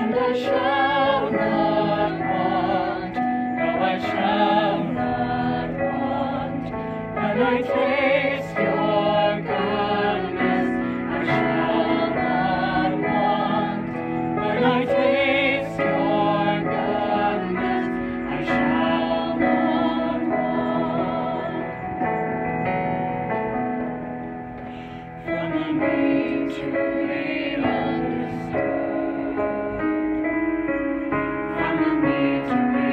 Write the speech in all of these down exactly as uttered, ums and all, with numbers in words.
and I shall not want. No, I shall not want. When I taste your goodness, I shall not want. When I taste your goodness, I shall not want. From the need to the understood, from the need to be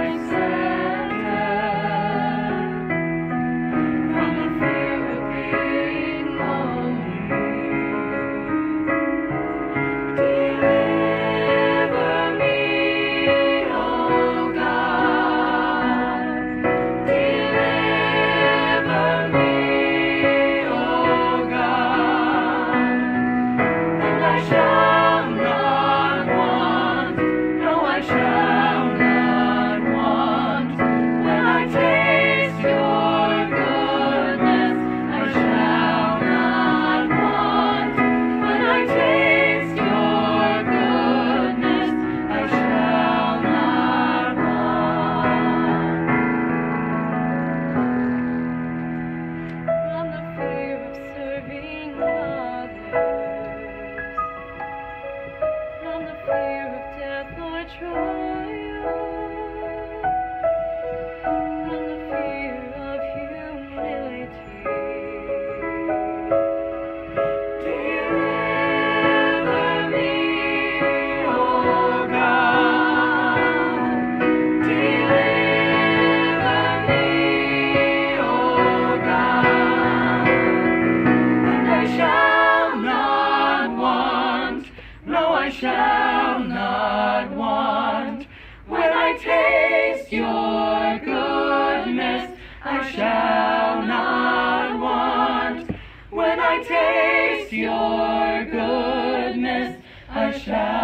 accepted, from the fear of being lonely. Deliver me, oh God. Deliver me, oh God. And I shall not want, no, I shall not want. When I taste your goodness, I shall not want. When I taste your goodness, I shall not want. From the fear of serving others, from the fear of death or trial, from the fear of humility. Deliver me, oh God. Deliver me, oh God. And I shall not want, no, I shall not want. When I taste your goodness, I shall not want. When I taste your goodness, I shall